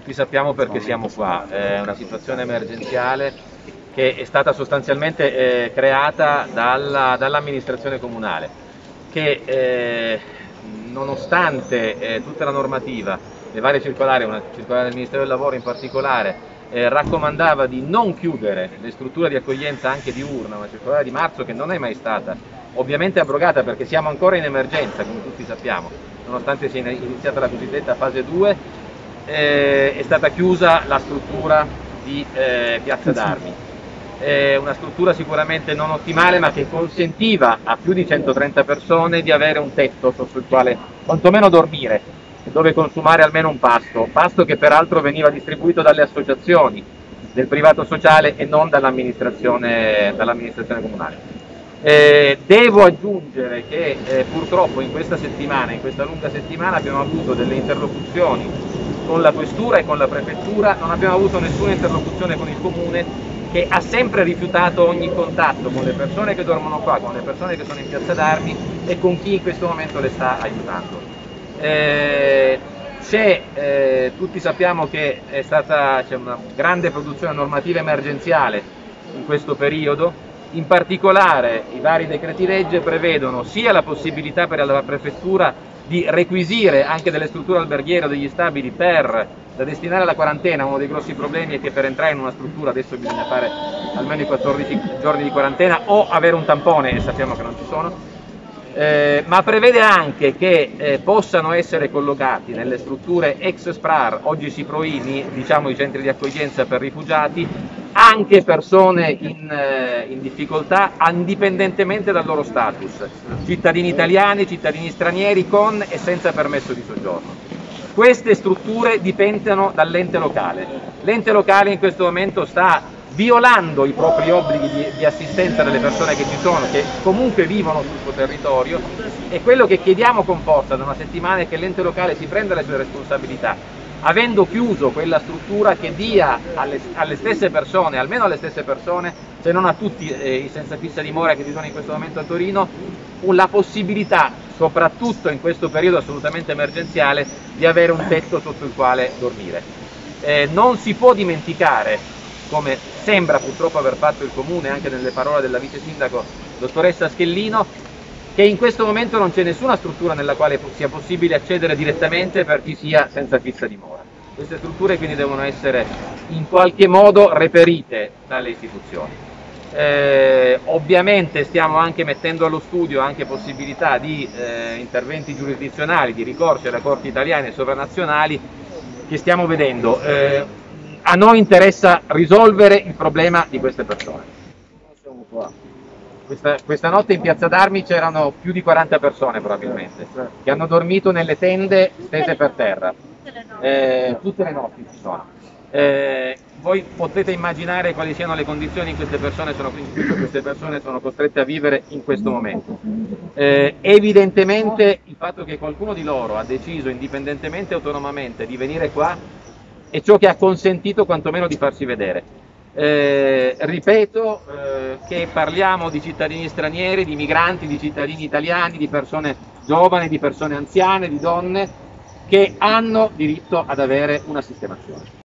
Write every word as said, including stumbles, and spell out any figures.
tutti sappiamo perché siamo qua. È una situazione emergenziale che è stata sostanzialmente eh, creata dalla, dall'amministrazione comunale, che eh, nonostante eh, tutta la normativa, le varie circolari, una circolare del Ministero del Lavoro in particolare, eh, raccomandava di non chiudere le strutture di accoglienza anche diurna, una circolare di marzo che non è mai stata ovviamente abrogata perché siamo ancora in emergenza, come tutti sappiamo, nonostante sia iniziata la cosiddetta fase due, eh, è stata chiusa la struttura di eh, Piazza d'Armi. È una struttura sicuramente non ottimale, ma che consentiva a più di centotrenta persone di avere un tetto sotto il quale quantomeno dormire, dove consumare almeno un pasto, pasto che peraltro veniva distribuito dalle associazioni del privato sociale e non dall'amministrazione dall'amministrazione comunale. Eh, devo aggiungere che eh, purtroppo in questa settimana, in questa lunga settimana, abbiamo avuto delle interlocuzioni con la questura e con la prefettura, non abbiamo avuto nessuna interlocuzione con il comune, che ha sempre rifiutato ogni contatto con le persone che dormono qua, con le persone che sono in Piazza d'Armi e con chi in questo momento le sta aiutando. Eh, c'è, eh, tutti sappiamo che è stata, c'è una grande produzione normativa emergenziale in questo periodo. In particolare i vari decreti legge prevedono sia la possibilità per la prefettura di requisire anche delle strutture alberghiere o degli stabili per, da destinare alla quarantena. Uno dei grossi problemi è che per entrare in una struttura adesso bisogna fare almeno i quattordici giorni di quarantena o avere un tampone, e sappiamo che non ci sono. Eh, ma prevede anche che eh, possano essere collocati nelle strutture ex S P R A R, oggi SIPROINI, diciamo i centri di accoglienza per rifugiati, anche persone in, eh, in difficoltà, indipendentemente dal loro status, cittadini italiani, cittadini stranieri con e senza permesso di soggiorno. Queste strutture dipendono dall'ente locale. L'ente locale in questo momento sta violando i propri obblighi di, di assistenza delle persone che ci sono, che comunque vivono sul suo territorio, e quello che chiediamo con forza da una settimana è che l'ente locale si prenda le sue responsabilità, avendo chiuso quella struttura, che dia alle, alle stesse persone, almeno alle stesse persone, se non a tutti eh, i senza fissa dimora che ci sono in questo momento a Torino, la possibilità, soprattutto in questo periodo assolutamente emergenziale, di avere un tetto sotto il quale dormire. Eh, non si può dimenticare, come sembra purtroppo aver fatto il Comune anche nelle parole della vice sindaco dottoressa Schellino, che in questo momento non c'è nessuna struttura nella quale sia possibile accedere direttamente per chi sia senza fissa dimora. Queste strutture quindi devono essere in qualche modo reperite dalle istituzioni. Eh, ovviamente stiamo anche mettendo allo studio anche possibilità di eh, interventi giurisdizionali, di ricorsi alle corti italiane e sovranazionali che stiamo vedendo. Eh, A noi interessa risolvere il problema di queste persone. Questa, questa notte in Piazza d'Armi c'erano più di quaranta persone probabilmente, che hanno dormito nelle tende stese per terra. Eh, tutte le notti ci sono. Eh, voi potete immaginare quali siano le condizioni in cui queste persone sono, in cui queste persone sono costrette a vivere in questo momento. Eh, evidentemente il fatto che qualcuno di loro ha deciso indipendentemente e autonomamente di venire qua è ciò che ha consentito quantomeno di farsi vedere. Eh, ripeto eh, che parliamo di cittadini stranieri, di migranti, di cittadini italiani, di persone giovani, di persone anziane, di donne che hanno diritto ad avere una sistemazione.